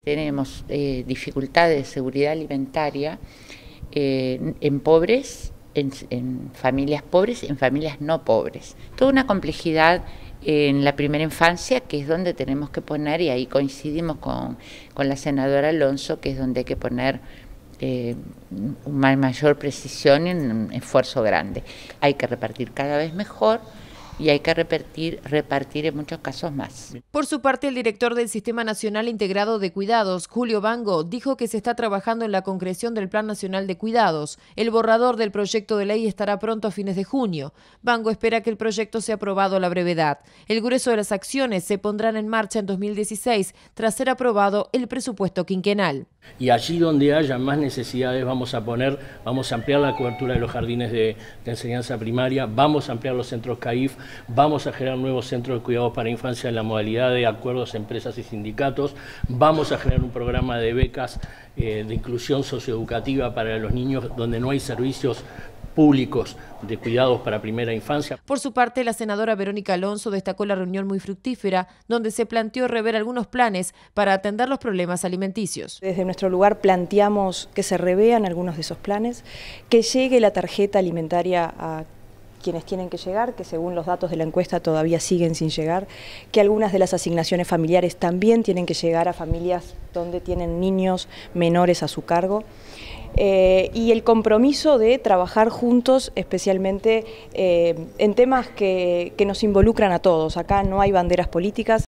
Tenemos dificultades de seguridad alimentaria en pobres, en familias pobres, en familias no pobres. Toda una complejidad en la primera infancia, que es donde tenemos que poner, y ahí coincidimos con la senadora Alonso, que es donde hay que poner una mayor precisión y un esfuerzo grande. Hay que repartir cada vez mejor y hay que repartir en muchos casos más. Por su parte, el director del Sistema Nacional Integrado de Cuidados, Julio Bango, dijo que se está trabajando en la concreción del Plan Nacional de Cuidados. El borrador del proyecto de ley estará pronto a fines de junio. Bango espera que el proyecto sea aprobado a la brevedad. El grueso de las acciones se pondrán en marcha en 2016, tras ser aprobado el presupuesto quinquenal. Y allí donde haya más necesidades vamos a ampliar la cobertura de los jardines de enseñanza primaria, vamos a ampliar los centros CAIF, vamos a generar nuevos centros de cuidados para infancia en la modalidad de acuerdos empresas y sindicatos, vamos a generar un programa de becas de inclusión socioeducativa para los niños donde no hay servicios públicos de cuidados para primera infancia. Por su parte, la senadora Verónica Alonso destacó la reunión muy fructífera, donde se planteó rever algunos planes para atender los problemas alimenticios. Desde nuestro lugar planteamos que se revean algunos de esos planes, que llegue la tarjeta alimentaria a quienes tienen que llegar, que según los datos de la encuesta todavía siguen sin llegar, que algunas de las asignaciones familiares también tienen que llegar a familias donde tienen niños menores a su cargo. Y el compromiso de trabajar juntos, especialmente en temas que nos involucran a todos. Acá no hay banderas políticas.